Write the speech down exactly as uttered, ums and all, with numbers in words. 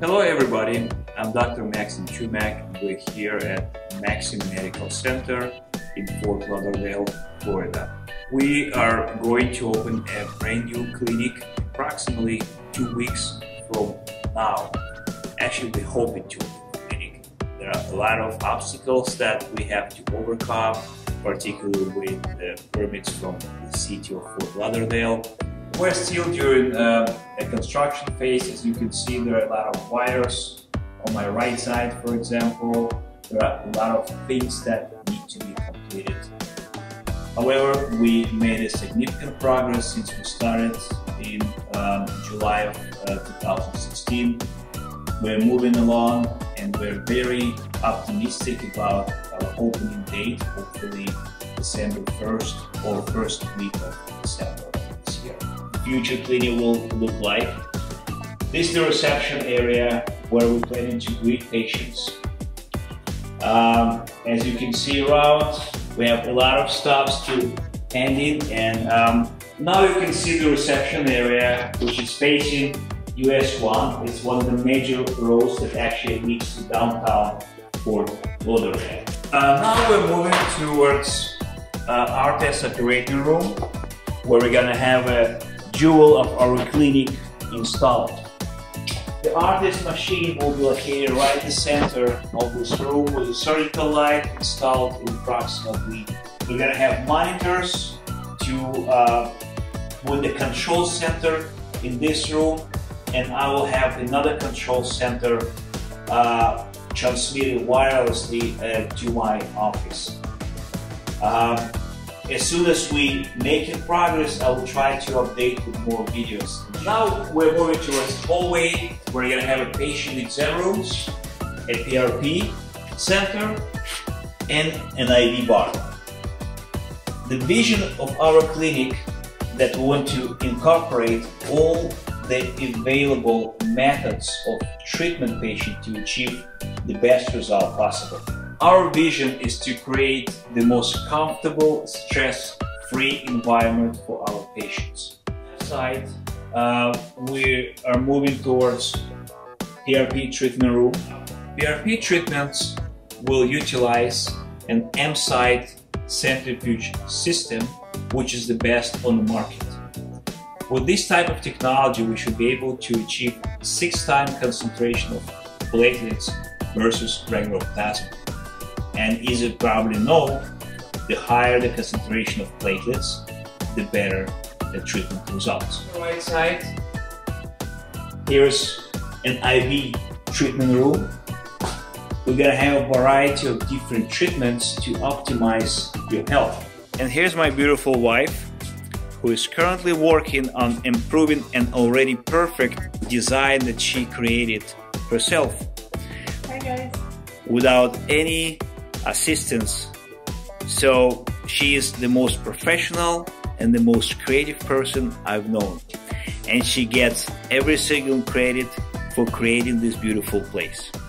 Hello everybody, I'm Doctor Maxim Chumak. We're here at Maxim Medical Center in Fort Lauderdale, Florida. We are going to open a brand new clinic approximately two weeks from now. Actually, we're hoping to open the clinic. There are a lot of obstacles that we have to overcome, particularly with the permits from the city of Fort Lauderdale. We're still during uh, a construction phase. As you can see, there are a lot of wires on my right side, for example. There are a lot of things that need to be completed. However, we made a significant progress since we started in um, July of uh, two thousand sixteen. We're moving along and we're very optimistic about our opening date, hopefully December first or first week of December this year. Future clinic will look like. This is the reception area where we're planning to greet patients. Um, as you can see around, we have a lot of stops to hand in, and um, now you can see the reception area, which is facing U S one. It's one of the major roads that actually leads to downtown Fort Lauderdale. Uh, now we're moving towards uh, our test operating room, where we're gonna have a jewel of our clinic installed. The ARTIS machine will be located right in the center of this room with a surgical light installed in approximately. We're gonna have monitors to uh, with the control center in this room, and I will have another control center uh, transmitted wirelessly uh, to my office. Um, As soon as we make it progress, I will try to update with more videos. Now we're moving towards the hallway. We're going to have a patient exam rooms, a P R P center, and an I V bar. The vision of our clinic that we want to incorporate all the available methods of treatment patient to achieve the best result possible. Our vision is to create the most comfortable, stress-free environment for our patients. Side, uh, we are moving towards P R P treatment room. P R P treatments will utilize an M-side centrifuge system, which is the best on the market. With this type of technology, we should be able to achieve six times concentration of platelets versus regular plasma. And as you probably know, the higher the concentration of platelets, the better the treatment results. On the right side, here's an I V treatment room. We're gonna have a variety of different treatments to optimize your health. And here's my beautiful wife, who is currently working on improving an already perfect design that she created herself. Hi guys. Without any assistance. So she is the most professional and the most creative person I've known, and she gets every single credit for creating this beautiful place.